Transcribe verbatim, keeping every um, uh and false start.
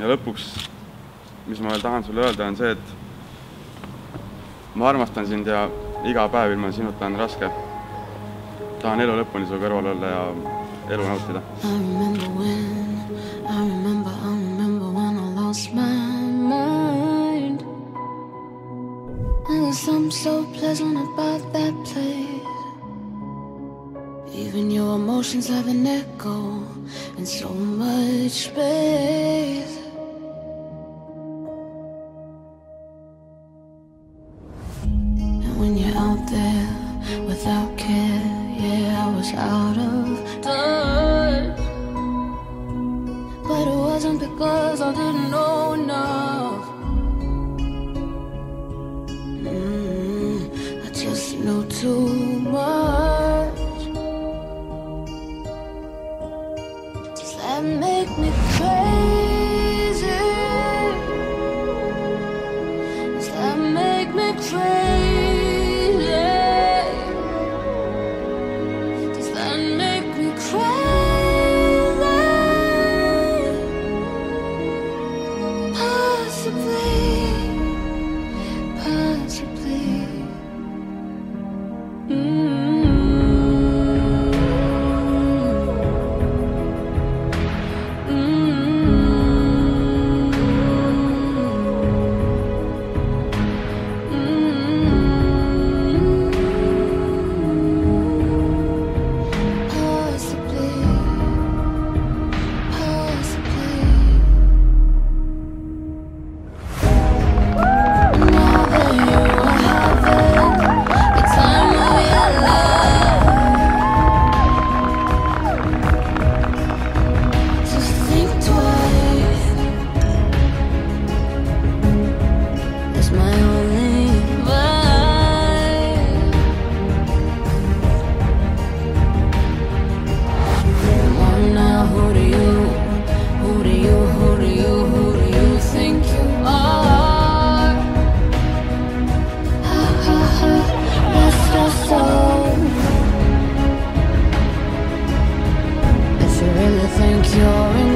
ja lõpuks, mis ma veel tahan sulle öelda, on see, et ma armastan sind ja iga päev ilma sinuta on raske. Tahan elu lõpuni su kõrval olla ja elu nautida. I remember when, I remember, I remember when I lost my mind. There was something so pleasant about that place. Even your emotions have an echo in so much space. And when you're out there without care, yeah, I was out of touch. But it wasn't because I didn't know enough. mm, I just knew too much. Does that make me crazy? Does that make me crazy? Think you're in